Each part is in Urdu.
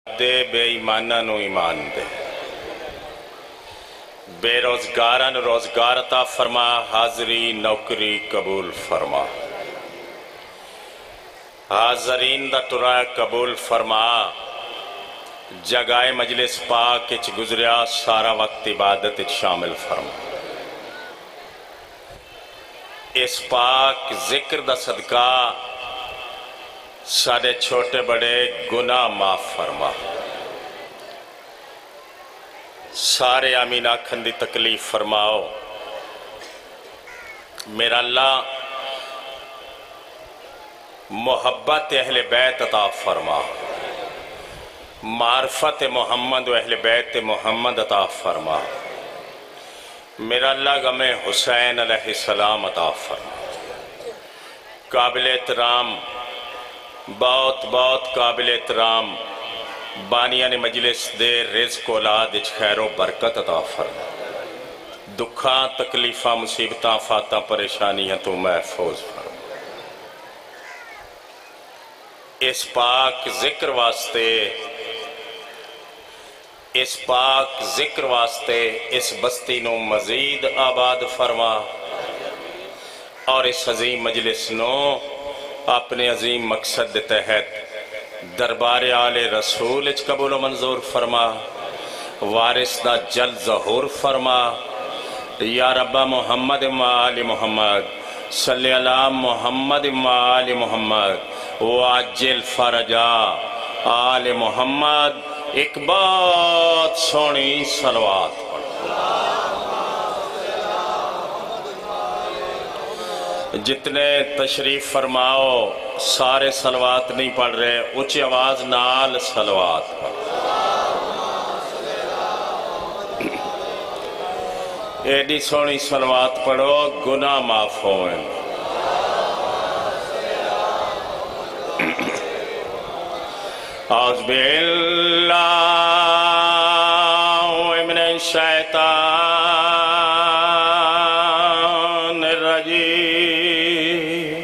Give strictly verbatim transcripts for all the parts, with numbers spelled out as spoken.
دے بے ایمانہ نو ایمان دے، بے روزگارہ نو روزگار عطا فرما، حاضری نوکری قبول فرما، حاضرین دا ٹرا قبول فرما، جگائے مجلس پاک اچ گزریا سارا وقت عبادت اچ شامل فرما، اس پاک ذکر دا صدقہ سارے چھوٹے بڑے گناہ معاف فرما، سارے آمین آکھن دی تکلیف فرماؤ۔ میرا اللہ محبت اہل بیت عطا فرما، معرفت محمد و اہل بیت محمد عطا فرما، میرا اللہ غم حسین علیہ السلام عطا فرما۔ قابل احترام، بہت بہت قابل احترام بانیان مجلس دے رزق اولاد اچ خیر و برکت عطا فرما، دکھاں تکلیفاں مصیبتاں فاتاں پریشانیاں تو محفوظ فرما۔ اس پاک ذکر واسطے اس پاک ذکر واسطے اس بستی نو مزید آباد فرما، اور اس عظیم مجلس نو اپنے عظیم مقصد دے تحت دربار آل رسول اچ قبول و منظور فرما، وارث دا جل ظہور فرما۔ یا رب محمد آل محمد صلی اللہ محمد آل محمد واجل فرجا آل محمد۔ ایک بات سونی صلوات جتنے تشریف فرماؤ سارے صلوات نہیں پڑھ رہے، اونچی آواز نال صلوات پڑھ۔ ایڈی سونی صلوات پڑھو گناہ معاف ہوئیں۔ اعوذ باللہ من الشیطان الرجیم۔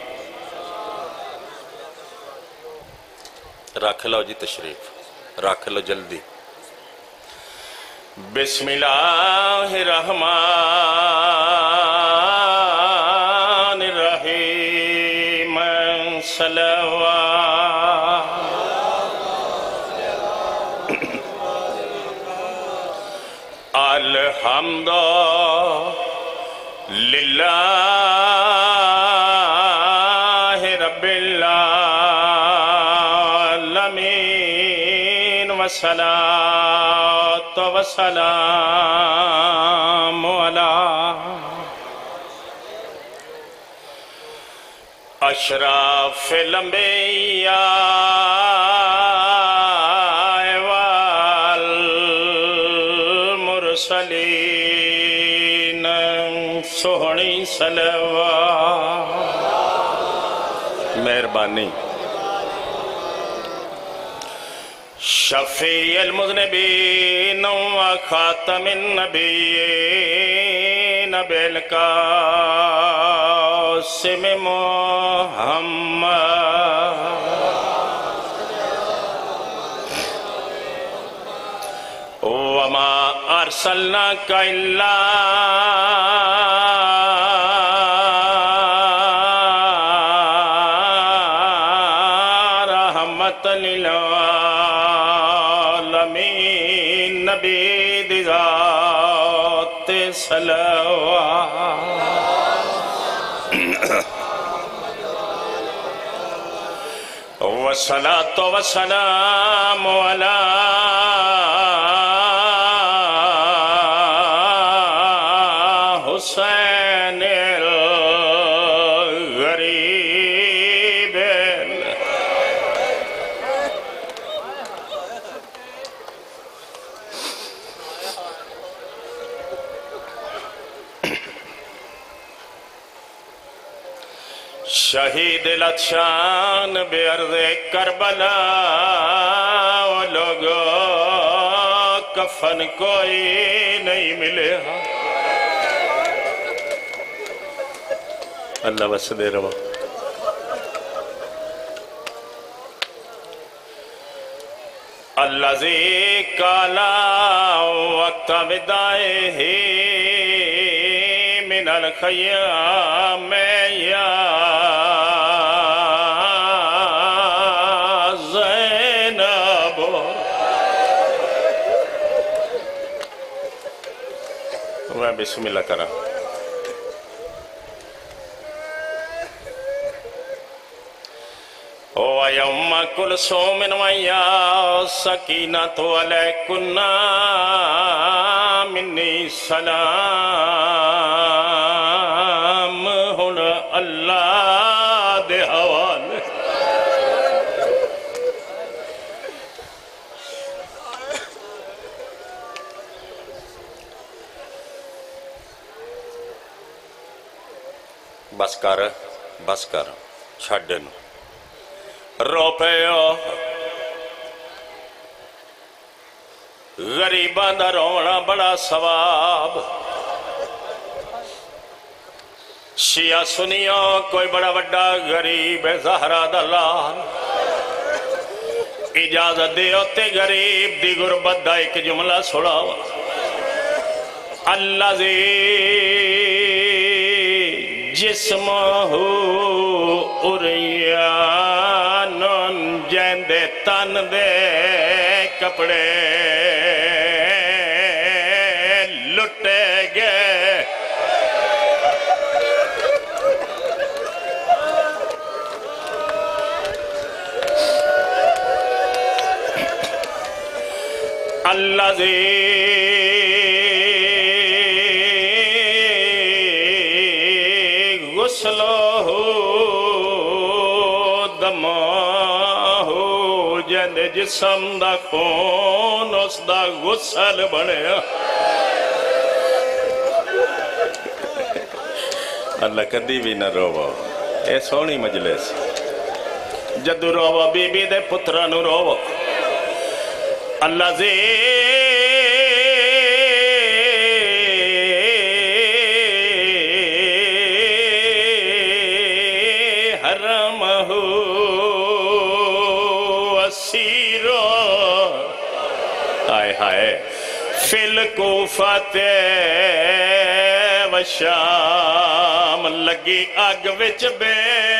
رکھ لو جی تشریف، رکھ لو جلدی۔ بسم اللہ الرحمن الرحیم۔ صلوات الحمد للہ رب العالمین، والصلاة والسلام علی اشرف الانبیاء والمرسلین۔ سہنی صلوات مہربانی۔ شفیع المذنبین وخاتم النبیین بالقاسم محمد، وما ارسلناک الا رحمت للعالمین۔ نبی دی ذات صلوات، والصلاة والسلام علی حسین الغریب۔ شہید لچھان بے ارض کربلا، وہ لوگوں کفن کوئی نہیں ملے۔ اللہ بس دے رہا۔ الذي قال وقت ودائه من الخيام يا زينب. میں بسم اللہ کرا. وَيَوْمَ كُلْثُومٍ وَيَا سَكِينَةُ عَلَيْكُنَّا مِنِّي سلام ہن اللہ دے حوالے. بس کر بس کر چھڈن رو پیو. غریباں دا رونا بڑا ثواب. شیعہ سنیو کوئی بڑا بڑا غریب زہرا دا لال اجازت دیو تے غریب دی غربت دا ایک جملہ سڑاوا. الذی جسمہ عریان جیندے تن دے کپڑے لٹے گئے. الذی غسلہ دماہ جند جسم دا خون اس دا غسل بڑھیا. اللہ کدی بھی نہ روو اے سونی مجلس. جدو روو بی بی دے پترانو روو. اللہ زی آئے ہائے فی الکوفۃ و شام لگی اگ وچ بے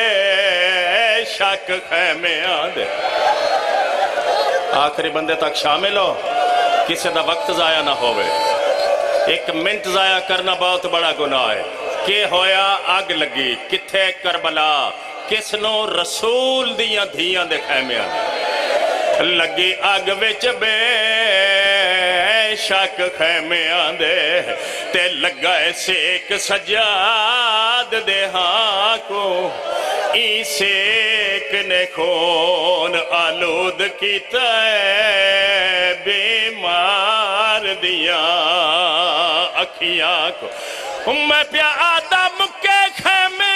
شک خیمے آدھے. آخری بندے تک شامل ہو کسی دا وقت ضائع نہ ہوئے. ایک منٹ ضائع کرنا بہت بڑا گناہ ہے. کہ ہویا اگ لگی کتھے کربلا کس نو رسول دیاں دھیاں دے خیمے آدھے. لگی اگ وچ بے شک خیمے آندے تے لگا ایسے ایک سجاد دے ہاں کو ای سیک نے خون آلود کیتا ہے بیمار دیاں اکھیاں کو. میں پیا آدم کے خیمے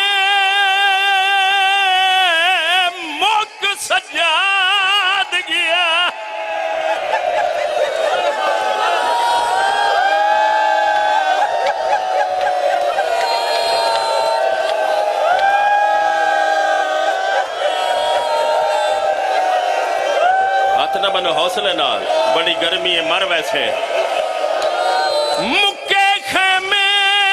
موک سجاد گیا. نہ بنو حوصلے نال بڑی گرمی ہے مر ویسے. مکے خیمے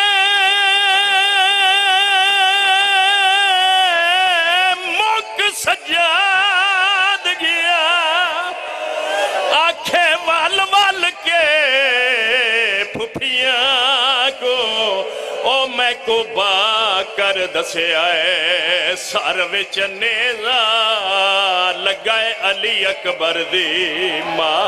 مک سجاد گیا آنکھیں وال وال کے پھپھیاں کو او میں کو با کر دسے آئے سار وچ نیزہ لگائے علی اکبر دی ماں.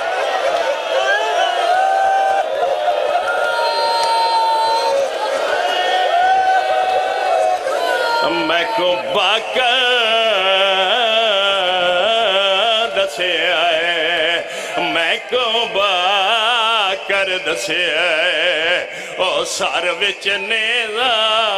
میں کو با کر دسے آئے میں کو با کر دسے آئے او سار وچ نیزہ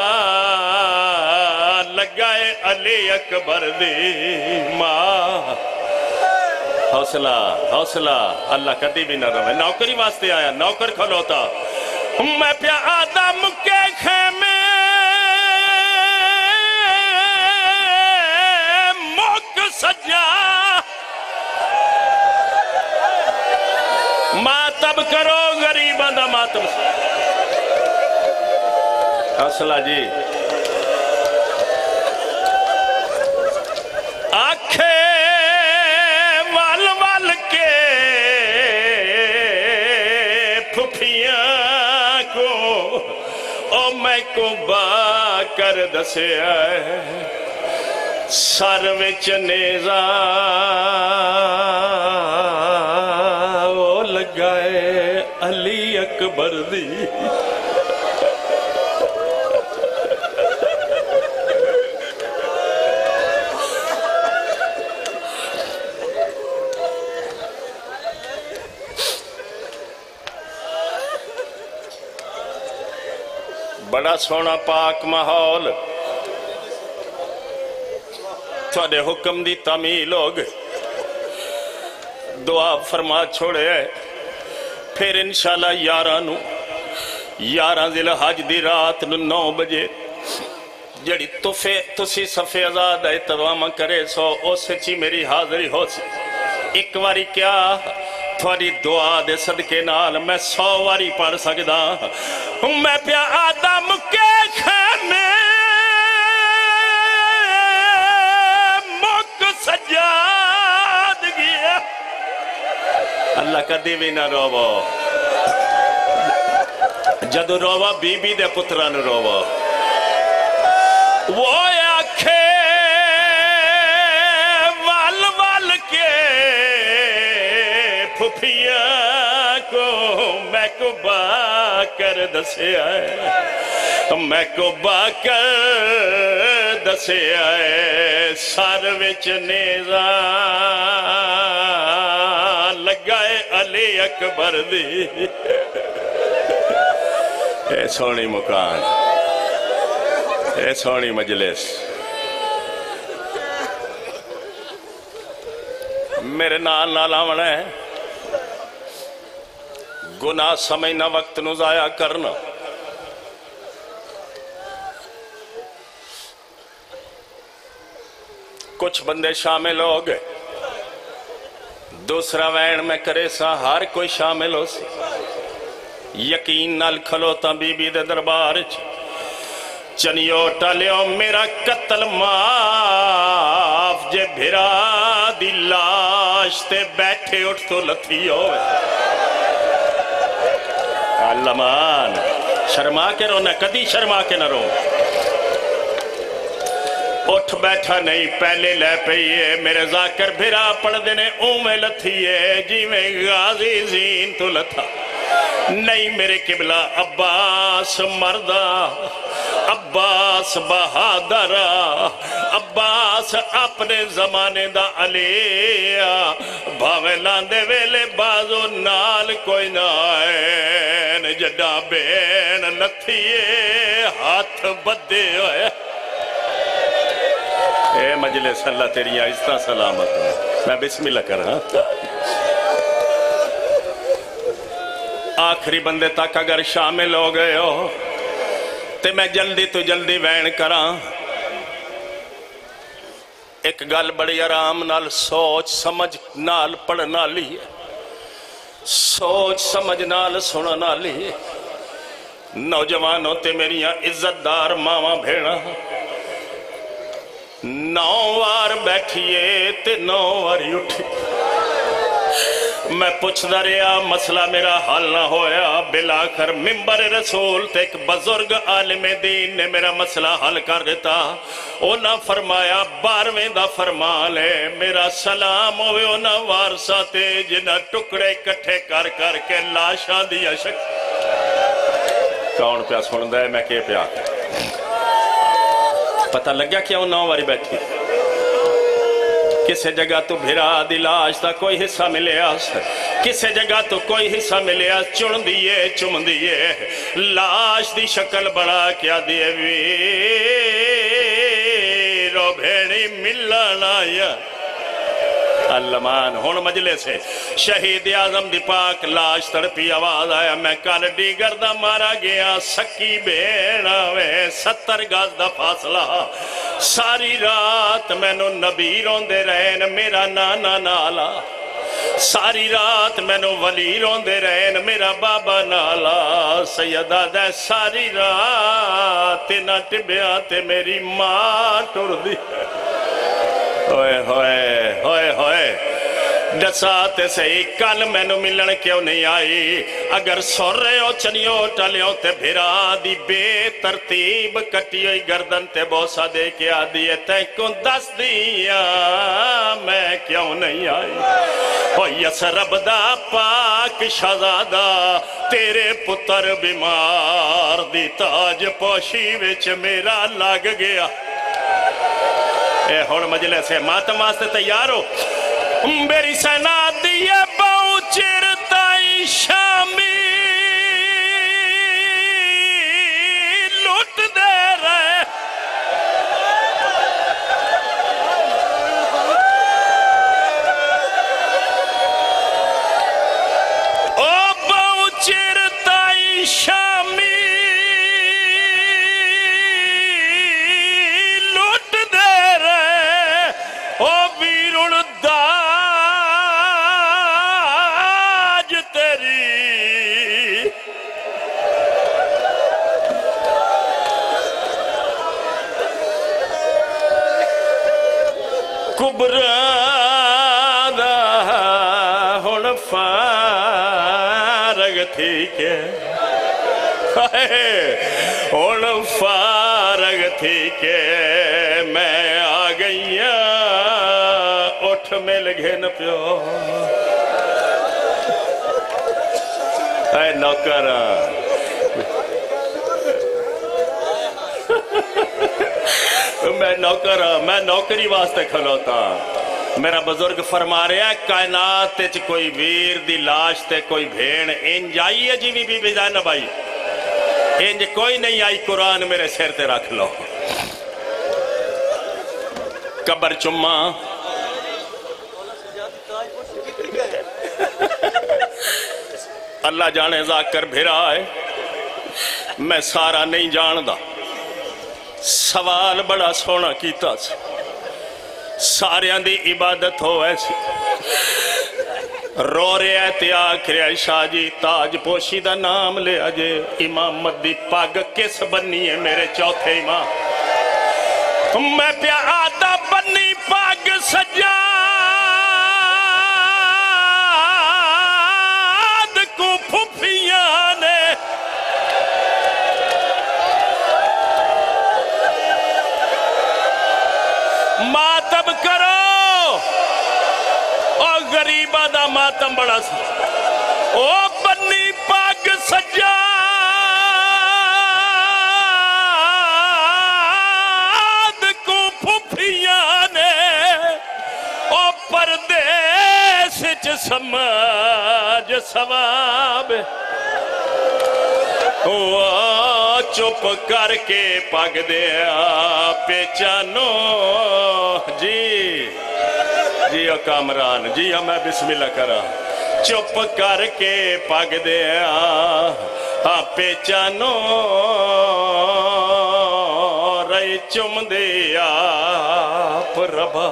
لگائے علی اکبر دی ماں. حوصلہ حوصلہ اللہ کدی بھی نہ روے. نوکری واسطے آیا نوکر کھلوتا. میں پیا آدم کے خیمے موک سجا तलब करो गरीबां दा मातम असला जी आखे वल वल के फुफियां को ओ मैं को बा कर दसिया सर विच नेज़ा ओ लगाए अली अकबर दी बड़ा सोना पाक माहौल थोड़े हुक्म दी तामील हो गए दुआ फरमा छोड़े फिर इंशाल्लाह यारां नू यारां जिल हज दी रात नू नौ बजे जड़ी तुफे तुसी सफे आजाद है तवाम करे सो उस ची मेरी हाजरी हो सी एक बारी क्या थोड़ी दुआ दे सदके नाल मैं सौ बारी पढ़ सकदा मैं प्या आदम के खाने मुक सजाद गया अल्लाह कदी भी ना रोवो जदों रोवा बीबी दे पुत्रां नूं रोवो वो आखे वल वल के फुफिया को मैं को बा कर दसिया मैं को बा कर दसिया सर विच नेज़ा लगाए अली अकबर दी ए सोहनी मुकान ए सोहनी मजलिस मेरे नाल नाल आवना है गुनाह समझना वक्त नू जाया करना कुछ बंदे शामिल हो गए दूसरा वैन में करे सा हर कोई शामिल हो सी यकीन नाल खलोता बीबी दे दरबार च चनियो टलियो मेरा कत्ल माफ जे भिरा दी लाश ते बैठे उठ तो लथी होवे अल्लामान शर्मा के रो न कदी शर्मा के न रो उठ बैठा नहीं पहले लै पईए मेरे जाकर भिरा पढ़दे ने उवें लथीए जिवें गाजी जीन तो लथा नहीं मेरे किबला अब्बास मर्दा अब्बास बहादर अब्बास अपने जमाने दा अलिया भावे लांदे वेले बाजो नाल कोई ना आए जड्डा बेन लथीए हाथ बदे होए ए मजलिस अल्लाह तेरी इज्जत सलामत हो मैं बिस्मिल्लाह करा आखिरी बंदे तक अगर शामिल हो गए हो तो मैं जल्दी तो जल्दी वैन करा एक गल बड़ी आराम नाल सोच समझ नाल पढ़न वाली है सोच समझ नाल सुनन वाली है नौजवानों ते मेरिया इज्जतदार मावा भेड़ा नौ बार बैठिए ते नौ बारी उठी मैं पुछदा रहा मसला मेरा हल ना होया बिलाखर मिंबर रसूल ते एक बुजुर्ग आलिमे दीन ने मेरा मसला हल कर दिता उन्हें फरमाया बारहवें दा फरमान है मेरा सलाम होवे उन्हां वारसा ते जिन्हां टुकड़े इकट्ठे कर कर के लाशां दी शक कौन पिया सुनदा है मैं के पिया पता लग्या क्यों नौ बारी बैठी किसी जगह तो भिरा दी लाश का कोई हिस्सा मिले किसी जगह तो कोई हिस्सा मिले चुन दिए चुम दिए लाश दी शक्ल बड़ा क्या दिए वीरो भेड़ी मिलन आया अल्लामान हुण मजले से शहीद आजम दी पाक लाश तड़पी आवाज आया मैं कल डीगर दा मारा गया सकी बेना वे सत्तर गज दा फासला सारी रात मैनू नबी रोंदे रहे मेरा नाना नाला ساری رات مینو ولی روندے رہن میرا بابا نالا سیدہ دے ساری رات نہ ٹبیا تے میری ماں ٹر دی ہوئے ہوئے ہوئے ہوئے دساتے سے ہی کل میں نو ملن کیوں نہیں آئی اگر سور رہے ہو چنیو ٹلیوں تے بھرا دی بے ترتیب کٹی ہوئی گردن تے بوسا دے کے آدھی ہے تے کن دس دیا میں کیوں نہیں آئی ہوئی اس رب دا پاک شہزادہ تیرے پتر بیمار دی تاج پوشی وچ میرا لگ گیا اے ہون مجلے سے ماتم واسطے تیار ہو میری سینا دیئے باؤ چرتائی شامی لوٹ دے رہے او باؤ چرتائی شامی لوٹ دے رہے او بیرون دا کبرا دا ہون فارغ تھی کے ہون فارغ تھی کے میں آ گئی اٹھ میں لگے نہ پیو اے نوکر میں نوکر میں نوکری واسطے کھلوتا میرا بزرگ فرما رہے ہیں کائنات تے کوئی ویر دی لاش تے کوئی بھین انج آئی ہے جی بی بی بی زینب آئی انج کوئی نہیں آئی قرآن میرے سر تے رکھ لو قبر چمہ اللہ جانے ذاکر بھرا ہے میں سارا نہیں جاندہ سوال بڑا سونا کیتا سے سارے دی عبادت ہو ایسی رو رہے ہیں تے آکھرے شاہ جی تاج پوشی دا نام لے آجے امامت دی پاگ کس بنی ہے میرے چوتھے امام میں پیا آدھا بنی پاگ سجاد کو پھوپھیاں نے ماتم کرو اور غریبہ دا ماتم بڑا سا او بنی پاک سجاد کو پھوپھیاں نے او پردیس چ سماج ثواب چپ کر کے پگ دیا پہچانو جی جی کامران جی میں بسم اللہ کرا چپ کر کے پگ دیا پہچانو رئی چم دیا پربا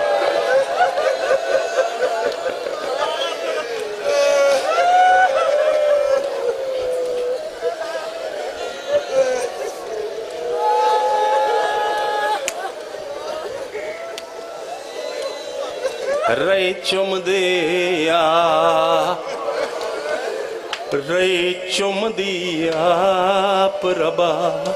رئی چم دیا رئی چم دیا پربا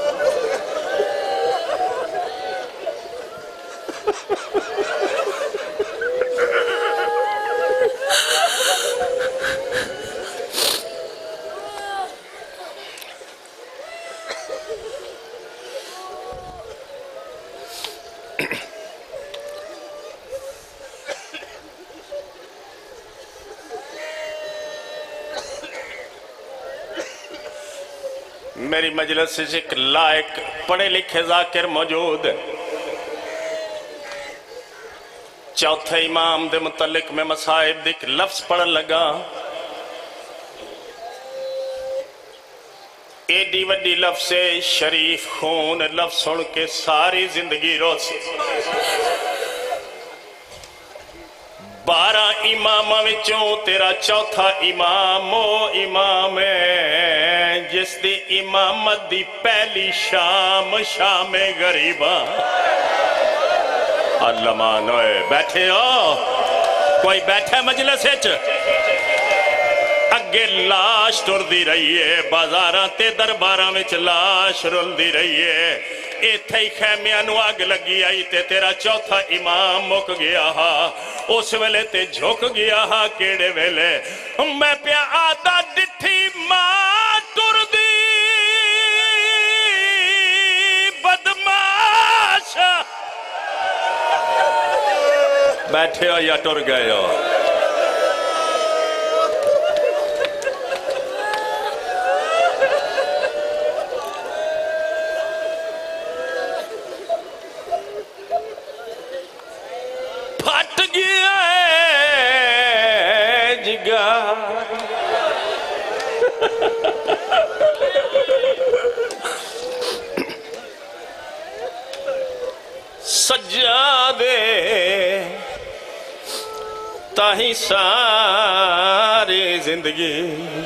میری مجلس سے ایک لائق پڑھے لکھے ذاکر موجود چوتھے امام دے متعلق میں مسائب دیکھ لفظ پڑھن لگا ایڈی وڈی لفظ شریف خون لفظ سن کے ساری زندگی رو سی बारह इमामां विचों तेरा चौथा इमाम ओ इमाम है जिस दी इमामत दी पहली शाम शाम गरीबा। अल्लाह मान होए बैठे हो कोई बैठे मजलिस विच अगे लाश टुरदी रही है बाजारां ते दरबारां विच लाश रुलदी रही है इत्थे ही खैमियां नूं अग लगी आई ते तेरा चौथा इमाम मुक गया हा उस वेले ते झुक गया हा केड़े वेले मैं पिया आदा डिठी मां टुरदी बदमाश बैठे हो या टुर गए हो फट गया है जिगर सज्जादे ताही सारी जिंदगी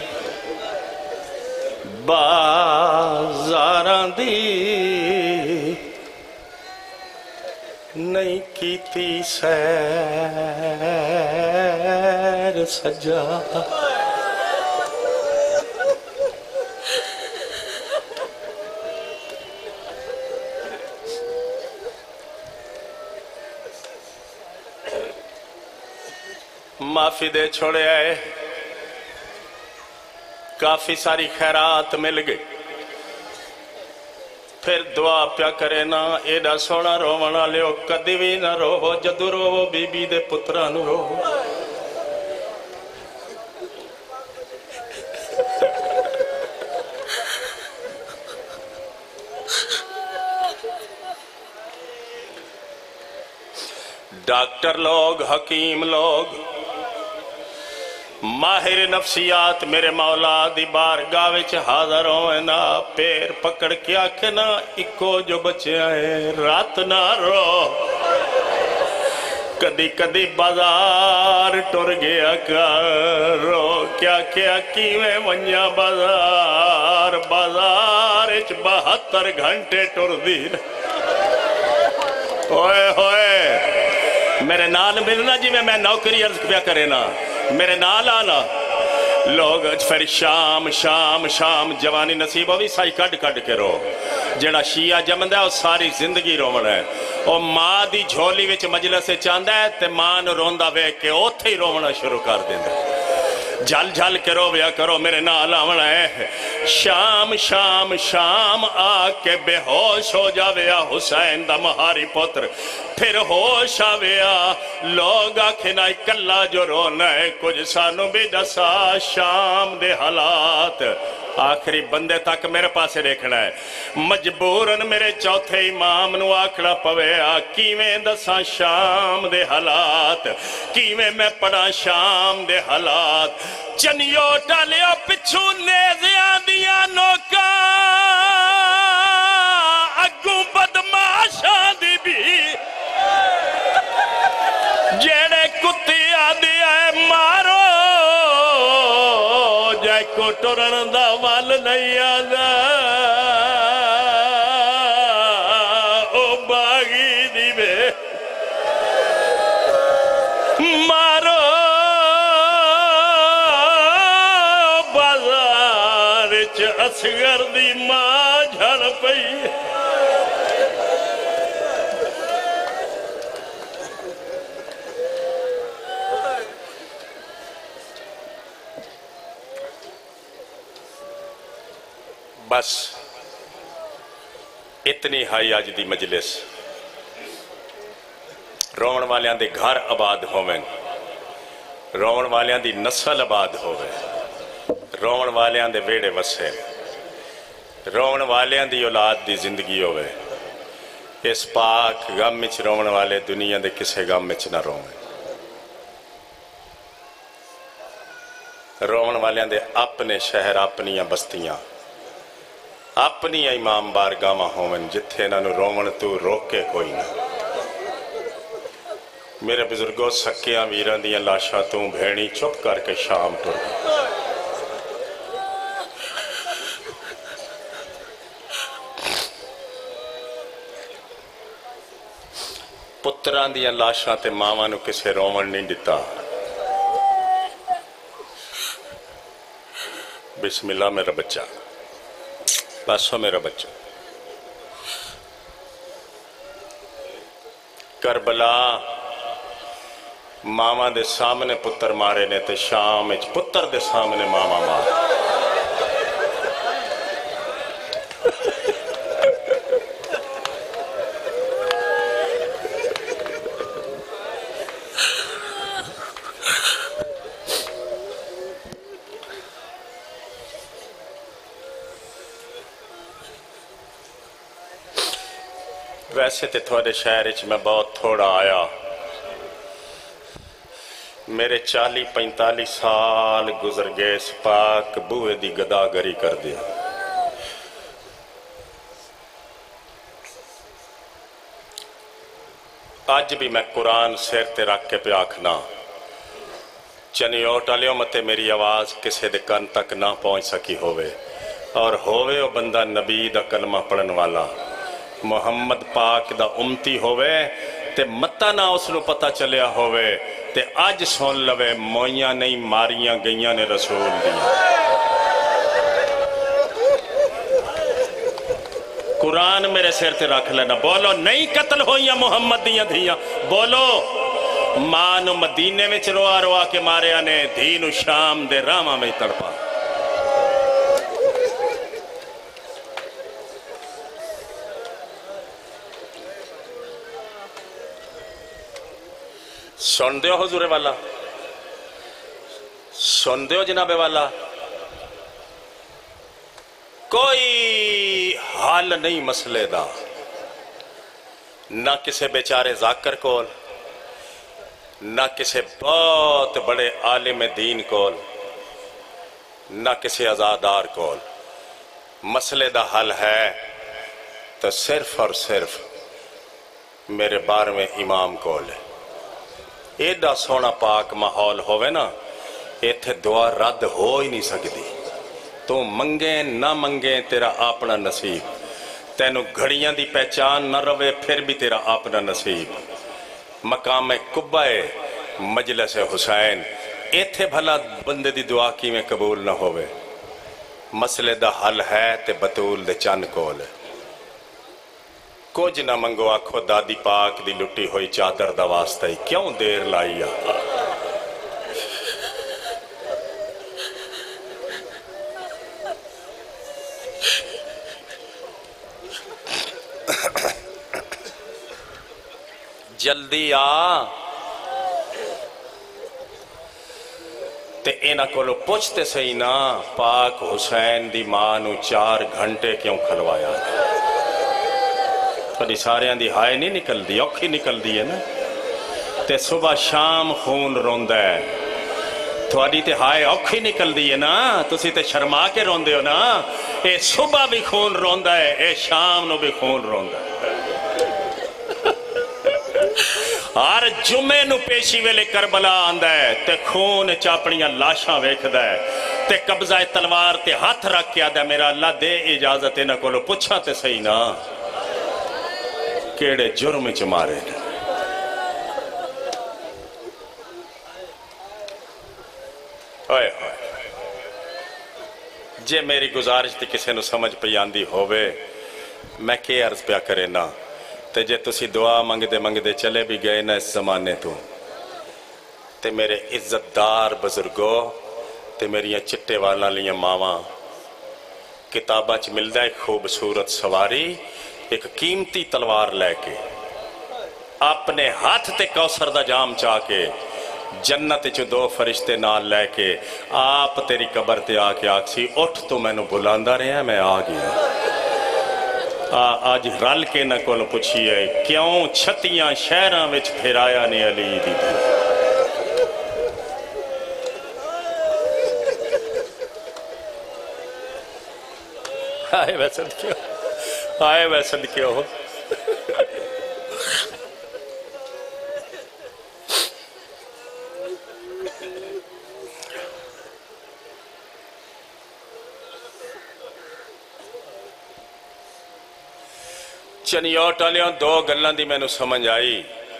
बाजारां दी नहीं कीती सैर सज्जा माफी दे छोड़े आए काफी सारी खैरात मिल गई फिर दुआ प्या करे ना एडा सोना रोवना लियो कदी भी ना रोवो जदू रोवो बीबी दे पुत्रा नू रोवो डॉक्टर लोग हकीम लोग माहिर नफसियात मेरे मौला दी बारगाह विच हाज़र होए ना पैर पकड़ के आखे ना इको जो बच्चे है रात ना रो कदी कदी बाजार टुर गया करो क्या क्या किवें वन्या बाजार बाजार विच बहत्तर घंटे टुरदी ओए होए मेरे नाल मिलना जिवें मैं नौकरी अर्ज पिया करे ना मेरे नाल आना लोग फिर शाम शाम शाम जवानी नसीब भी साई कट कट के रो जेड़ा शिया जमदा वो सारी जिंदगी रोवना है और मां दी झोली विच मजलिस चांदा है ते मां नूं रोंदा वेख के ओथे ही रोवना शुरू कर देंदा झल झल के रोव्या करो मेरे नाल आवना है शाम शाम शाम आके बेहोश हो जावे हुसैन दा महारी पुत्र फिर होश आवेया लोग आखे ना कला जो रोना है कुछ सानू भी दसा शाम दे हालात आखिरी बंदे तक मेरे पासे देखना है मजबूरन मेरे चौथे इमाम नू आखना पवे किवें दसा शाम दे हालात किवें मैं पढ़ा शाम दे हालात चनियो टालियो पिछू नेज़ियां दियां नोकां अगू बदमाशां दी भी जेड़े कुत्ते आदे आए मारो जै को टुरन दा वल नहीं आदा ओ बागी दी वे मारो बाजार च असगर दी मां झड़ पई बस इतनी हाई अज दी मजलिस रोवन वालियां दे घर आबाद होवें रोवन वालियां दी नस्ल आबाद होवे रोवन वालियां दे वेड़े वसे रोवन वालियां दी औलाद दी जिंदगी होवे इस पाक गम विच रोवन वाले दुनिया दे किसे गम विच ना रोवें रोवन वालियां दे अपने शहर अपनियां बस्तियां अपनी इमाम बारगाह होवन जिथे इन्हां नूं रोवन तू रोके कोई ना میرے بزرگوں سکیاں ویران دیاں لاشاں تو بھیڑی چپ کر کے شام ٹر گئی پتران دیاں لاشاں تے ماواں نو کسے رومن نہیں دیتا بسم اللہ میرا بچہ بس ہو میرا بچہ کربلا ماما دے سامنے پتر مارے نے تے شام اچ پتر دے سامنے ماما مارے ویسے تے تھوڑے شہر اچ میں بہت تھوڑا آیا میرے چالی پینتالی سال گزر گئے اس پاک بوئے دی گداگری کر دیا آج بھی میں قرآن سیر تے رکھ کے پہ آکھنا چنی اوٹالیوں متے میری آواز کسے دے کن تک نہ پہنچ سکی ہوئے اور ہوئے وہ بندہ نبی دا کلمہ پڑھن والا محمد پاک دا امتی ہوئے تے متا نہ اس نو پتہ چلیا ہوئے تے آج سون لوے مویاں نہیں ماریاں گئیاں نے رسول دیا قرآن میرے سیر تے رکھ لینا بولو نہیں قتل ہوئیاں محمد دیاں دھیاں بولو مانو مدینے میں چلوا روا کے مارے آنے دین شام دے راما میں تڑپا سن دیو حضور والا سن دیو جناب والا کوئی حال نہیں مسئلے دا نہ کسے بیچارے ذاکر کول نہ کسے بہت بڑے عالم دین کول نہ کسے عزادار کول مسئلے دا حل ہے تو صرف اور صرف میرے بارہویں امام کول ہے ایڈا سونا پاک ماحول ہوئے نا ایتھے دعا رد ہو ہی نہیں سکتی تو منگیں نہ منگیں تیرا اپنا نصیب تینو گھڑیاں دی پہچان نہ روے پھر بھی تیرا اپنا نصیب مقام قبہ مجلس حسین ایتھے بھلا بندے دی دعا کی میں قبول نہ ہوئے مسئلے دا حل ہے تے بطول دے چند کول کچھ نہ منگو آکھو دادی پاک دی لٹی ہوئی چادر دا واسطہ ہی کیوں دیر لائی آتا جلدی آ تے اینا کولو پوچھتے سہی نا پاک حسین دی مانو چار گھنٹے کیوں کھلوایا کدی سارے دی ہائے نہیں نکل دی اوکھی نکل دی ہے نا تے صبح شام خون روندہ ہے تھوڑی تے ہائے اوکھی نکل دی ہے نا تسی تے شرما کے روندے ہو نا اے صبح بھی خون روندہ ہے اے شام نو بھی خون روندہ ہے ہر جمعے نو پیشی ویلے کربلا آندہ ہے تے خون چاپڑیاں لاشاں ویکھ دا ہے تے قبضہ تلوار تے ہاتھ رکھ کے آدھا میرا اللہ دے اجازت نہ کولو پچھا تے صحیح نا کیڑے جرم چ مارے ہوئے ہوئے جے میری گزارش تے کسے نو سمجھ پہ آندی ہوئے میں کے عرض پیا کرے نا تے جے تسی دعا منگ دے منگ دے چلے بھی گئے نا اس زمانے تو تے میرے عزت دار بزرگو تے میری چٹے والا لیاں ماواں کتابہ چ ملدہ ایک خوبصورت سواری ایک قیمتی تلوار لے کے اپنے ہاتھ تے کوثر دا جام چاہ کے جنت چو دو فرشتے نال لے کے آپ تیری قبر تے آ کے آکسی اٹھ تو میں نو بلاندہ رہے ہیں میں آ گیا آج رل کے نہ کول پوچھی ہے کیوں چھتیاں شہراں وچ پھرایا نے علی دی تھی آئے ویسن کیوں آئے ویسن کیوں چنیوٹ والیاں دو گلاں دی مینوں سمجھ آئی.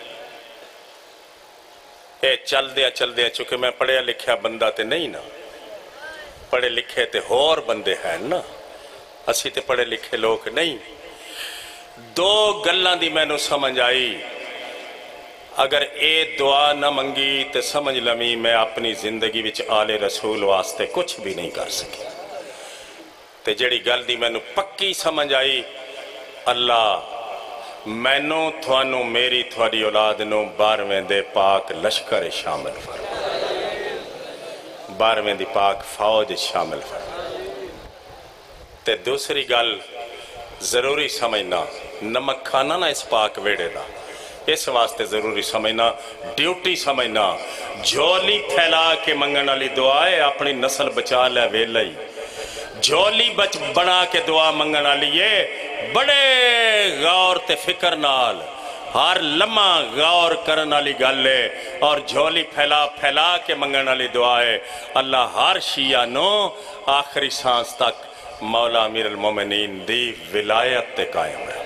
اے چل دیا چل دیا چونکہ میں پڑھیا لکھیا بندہ تے نہیں نا، پڑھے لکھے تے ہور بندے ہیں نا، اسی تے پڑھے لکھے لوگ نہیں. دو گلاں دی مینوں سمجھ آئی. اگر اے دعا نہ منگی تے سمجھ لمی میں اپنی زندگی وچ آل رسول واسطے کچھ بھی نہیں کر سکی. تے جڑی گل دی مینوں پکی سمجھ آئی، اللہ مینوں تھوانوں میری تھوڑی اولاد نو بارویں دے پاک لشکر شامل فرما، بارویں دی پاک فوج شامل فرما. تے دوسری گل ضروری سمجھنا، نمک کھانا نہ اس پاک ویڑے دا، اس واسطے ضروری سمجھنا، ڈیوٹی سمجھنا. جھولی پھیلا کے منگن والی دعا ہے اپنی نسل بچا لے ویلا ہی. جھولی بچ بنا کے دعا منگن والی ہے بڑے غور تے فکر نال، ہر لمحہ غور کرن والی گل ہے. اور جھولی پھیلا پھیلا کے منگن والی دعا ہے اللہ ہر شیعہ نو آخری سانس تک مولا امیر المومنین دی ولایت تے قائم رکھے.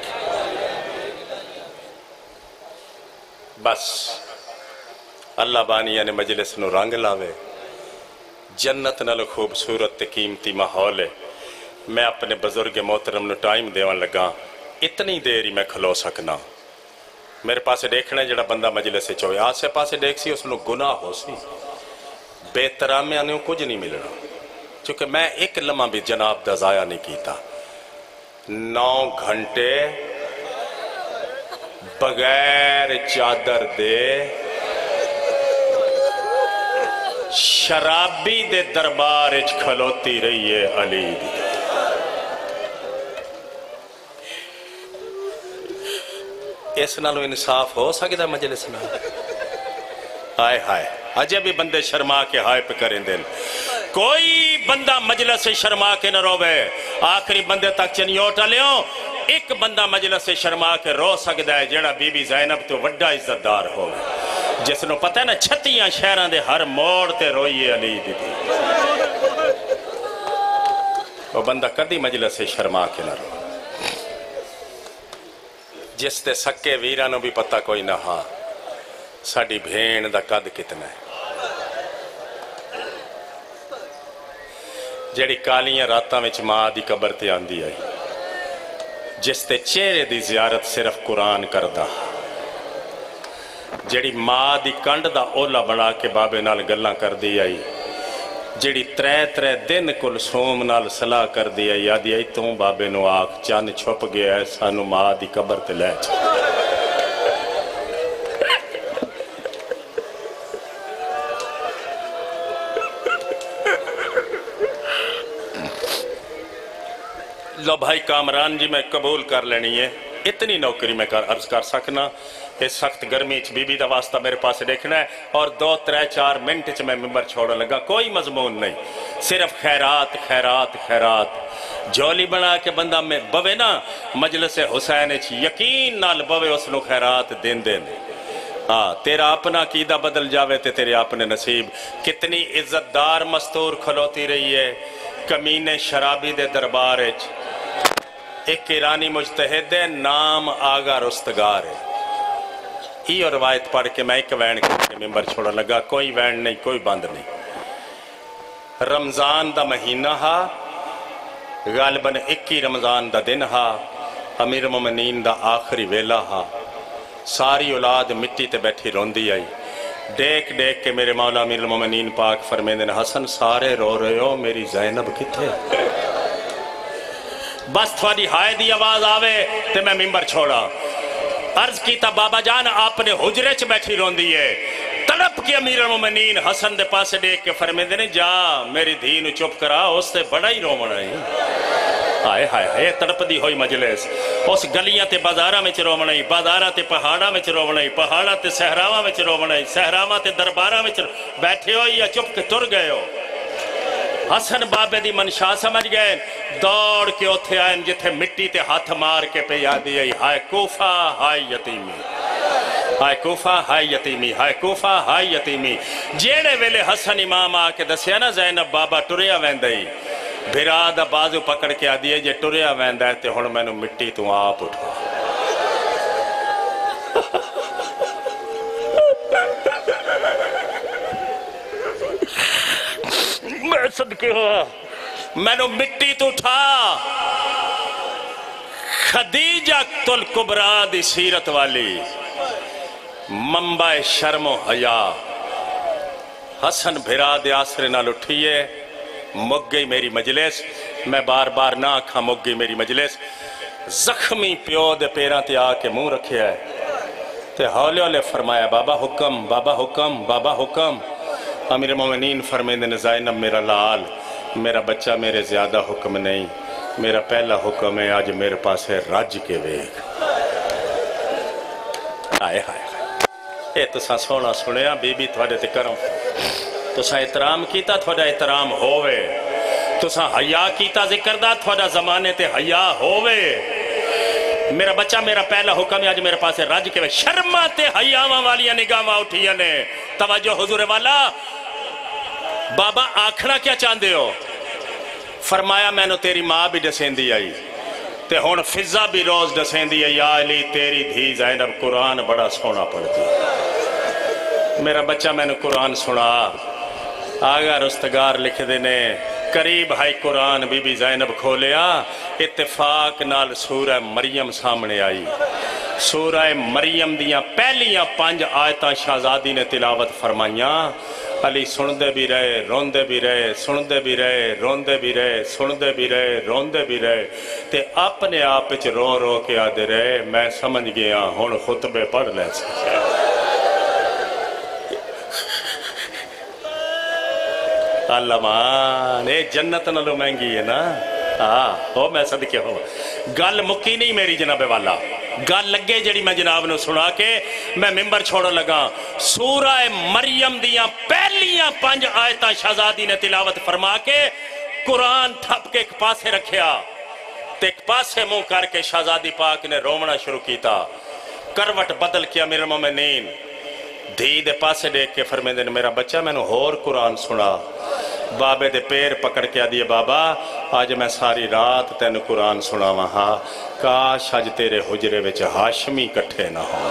بس اللہ بانیہ نے مجلس نو رنگ لاوے، جنت نال خوبصورت تے قیمتی ماحول ہے. میں اپنے بزرگ محترم نو ٹائم دیوان لگا، اتنی دیر ہی میں کھلو سکنا. میرے پاسے دیکھنا جڑا بندہ مجلس سے چوئے آسے پاسے دیکھ سی اس نو گناہ ہو سی، بے ترامیاں نے کچھ نہیں ملنا، چونکہ میں ایک لمحہ بھی جناب دا ضائع نہیں کیتا. نو گھنٹے بغیر چادر دے شرابی دے دربار اچ کھلوتی رہی ہے علی دی. اس نالو انصاف ہو سکتا مجلس میں؟ ہائے ہائے اجے بھی بندے شرما کے ہائے پہ کریں دن. کوئی بندہ مجلس سے شرما کے نہ روے. آخری بندے تک چنیوٹ لیوں ایک بندہ مجلس سے شرما کے رو سکتا ہے جڑا بی بی زینب تو وڈا عزت دار ہو، جس نو پتہ ہے نا چھتیاں شہران دے ہر موڑ تے روئی علی دی دی. وہ بندہ کدی مجلس سے شرما کے نہ رو، جس تے سکے ویرانوں بھی پتہ کوئی نہ ہاں ساڑی بھین دا قد کتنا ہے. جڑی کالیاں راتاں وچ ماں دی قبر تے آندی آئی، جس تے چہرے دی زیارت صرف قرآن کردہ، جڑی ماں دی کنڈ دا اولا بنا کے بابے نال گلاں کر دی آئی، جڑی ترے ترے دن کل سوم نال صلاح کر دی آئی، یادی آئی توں بابے نو آکھ چاند چھپ گیا ہے سانو ماں دی قبر تے لے چھا. لو بھائی کامران جی میں قبول کر لینی ہے، اتنی نوکری میں عرض کر سکنا. اس سخت گرمی چ بی بی دا واسطہ میرے پاس دیکھنا ہے اور دو ترے چار منٹ چ میں ممبر چھوڑا لگا، کوئی مضمون نہیں، صرف خیرات خیرات خیرات. جھولی بنا کے بندہ میں بوے نا مجلس حسین چ یقین نال بوے اس نو خیرات دین دین. ہاں تیرا اپنا عقیدہ بدل جاوے تے تیرے اپنے نصیب. کتنی عزت دار مستور کھلوتی رہی ہے کمینے شرابی دے دربار اچ. ایک ایرانی مجتہد ہے نام آغا رستگار ہے. یہ روایت پڑھ کے میں ایک وین کے ممبر چھوڑا لگا، کوئی وین نہیں کوئی بند نہیں. رمضان دا مہینہ ہا، غالباً اکی رمضان دا دن ہا، امیر مومنین دا آخری ویلا ہا. ساری اولاد مٹی تے بیٹھی روندی آئی. دیکھ دیکھ کے میرے مولا امیر المومنین پاک فرمیندن حسن سارے رو رہے ہو میری زینب کتھے؟ بس تھوڑی ہائے دی آواز آوے تے میں ممبر چھوڑا. عرض کیتا بابا جان آپ نے حجرے چ بیٹھی روندی ہے. تڑپ کے امیر المومنین حسن دے پاسے دیکھ کے فرمیندن جا میری دھی نو چپ کرا اس تے بڑا ہی رومنا ہے. ہائے ہائے ہائے تڑپ دی ہوئی مجلس. اس گلیاں تے بازاراں وچ رومنا ہے، بازاراں تے پہاڑاں وچ رومنا ہے، پہاڑاں تے صحراواں وچ رومنا ہے، صحراواں تے درباراں وچ بیٹھے ہو یا چپ کے تر گئے ہو. حسن بابے دی منشا سمجھ گئے، دوڑ کے اوتھے آئیں جتھے مٹی تے ہاتھ مار کے پہ یادی آئی ہائے کوفہ ہائے یتیمی، ہائے کوفہ ہائے یتیمی، ہائے کوفہ ہائے یتیمی. جیڑے ویلے حسن امام آ کے دسیا نا زینب بابا ٹریا ویندائی، بھرا دا بازو پکڑ کے آدھی ہے جے ٹریا ویندا ہے تے ہن مینوں مٹی تو آپ اٹھا. میں صدقے ہوا میں نو مٹی تو اٹھا خدیجہ تل کبرا دی سیرت والی منبع شرم و حیا حسن بھرا دے آسرے نال اٹھیے مک گئی میری مجلس میں بار بار نہ آکھاں مک گئی میری مجلس زخمی پیو دے پیراں تے آ کے منہ رکھے ہے تے ہولے ہولے فرمایا بابا حکم بابا حکم بابا حکم امیر مومنین فرمیندے زینب میرا لال میرا بچہ میرے زیادہ حکم نہیں میرا پہلا حکم ہے آج میرے پاس ہے راج کے ویگ آئے آئے اے تو ساں سونا سنیا بی بی تھوڑے تے کرم تو ساں احترام کیتا تھوڑا احترام ہووے تو ساں حیا کیتا ذکر دا تھوڑا زمانے تے حیا ہووے میرا بچہ میرا پہلا حکم ہے آج میرے پاس ہے راج کے ویگ شرما تے حیاواں والیاں نگاہاں اٹھیاں نے توجہ حضور والا بابا آکھنا کیا چاندے ہو فرمایا میں نے تیری ماں بھی ڈسین دی آئی تے ہون فضا بھی روز ڈسین دی آئی یا علی تیری دھی زینب قرآن بڑا سونا پڑھتی میرا بچہ میں نے قرآن سنا آگا رستگار لکھ دینے قریب ہائی قرآن بی بی زینب کھولیا اتفاق نال سورہ مریم سامنے آئی سورہ مریم دیاں پہلیاں پانچ آیتاں شہزادی نے تلاوت فرمائیاں علی سندے بھی رہے روندے بھی رہے سندے بھی رہے روندے بھی رہے سندے بھی رہے روندے بھی رہے تے اپنے آپ وچ رو رو کے آدھے رہے میں سمجھ گیا ہن خطبے پڑھ لے سکتے اللہ مان اے جنت نلو مہنگی ہے نا ہاں ہو میں صدقے ہو گل مکی نہیں میری جناب والا گل لگے جڑی میں جناب نے سنا کے میں ممبر چھوڑ لگا سورہ مریم دیاں پہلیاں پانچ آیتاں شہزادی نے تلاوت فرما کے قرآن تھپ کے ایک پاسے رکھیا تے ایک پاسے منہ کر کے شہزادی پاک نے رومنا شروع کیتا کروٹ بدل کیا میرے مومنین دھی دے پاسے دیکھ کے فرمیندے نے میرا بچہ میں نے ہور قرآن سنا بابے دے پیر پکڑ کے آدھیے بابا آج میں ساری رات تین قرآن سنا وہاں کاش آج تیرے حجرے وچ ہاشمی کٹھے نہ ہوں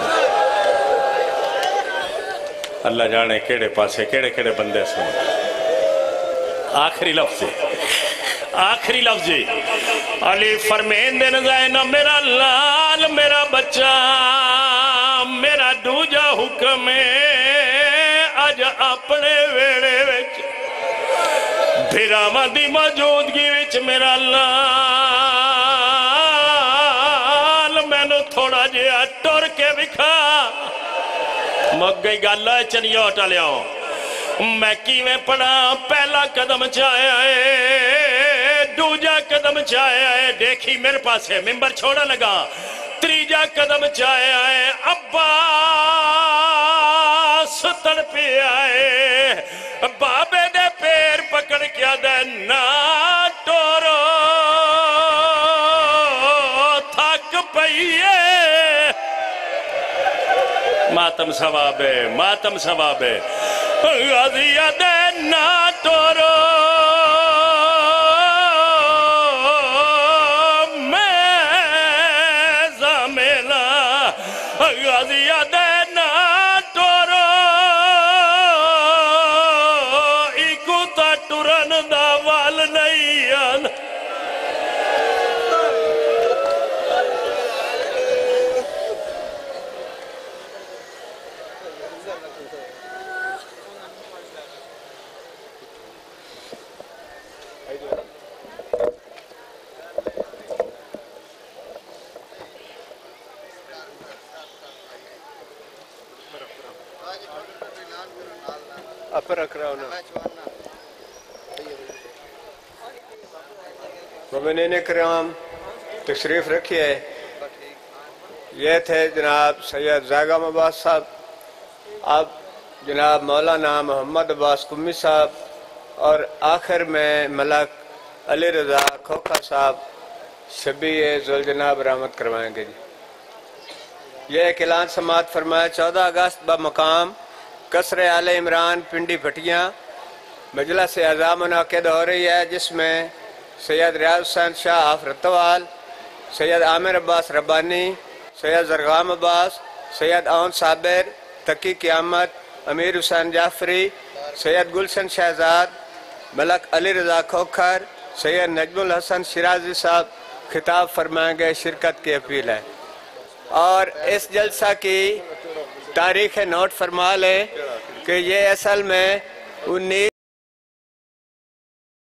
اللہ جانے کیڑے پاسے کیڑے کیڑے بندے سنے آخری لفظ آخری لفظ علی فرمیندے زینب میرا لال میرا بچہ میرا دوجا حکم ہے آج اپنے ویڑے وچ بھراواں دی موجودگی وچ میرا لال مینوں تھوڑا جہا ٹر کے وکھا مک گئی گل چنیا ٹالیا میں کیویں پڑھا پہلا قدم چاہیا ہے دوجا قدم چاہیا ہے دیکھی میرے پاس ہے ممبر چھوڑا لگا تریجا قدم چاہیا ہے عباس تڑپی آئے بابے دے پیر پکڑ کیا دے نا ٹورو تھک پئیے ماتم ثوابے ماتم ثوابے غازیہ دے نا ٹورو غازیہ دے نا ٹورو ایکو تا ٹرن دا وال نہیں آن اپر رکھ رہا ہوں مومنین کرام تشریف رکھیے یہ تھے جناب سید زاغم عباس صاحب اب جناب مولانا محمد عباس قمی صاحب اور آخر میں ملک علی رضا کھوکھا صاحب شبیہ ذوالجناب برآمد کروائیں گے جی یہ ایک اعلان سماعت فرمایا چودہ اگست بمقام قصر آل عمران پنڈی پھٹیاں مجلس اعزام منعقد ہو رہی ہے جس میں سید ریاض حسین شاہ آفرتوال سید عامر عباس ربانی سید زرغام عباس سید اون صابر تقی قیامت امیر حسین جعفری سید گلشن شہزاد ملک علی رضا کھوکھر، سید نجم الحسن شیرازی صاحب خطاب فرمائیں گے، شرکت کی اپیل ہے۔ اور اس جلسہ کی تاریخ نوٹ فرما لیں کہ یہ اصل میں انیس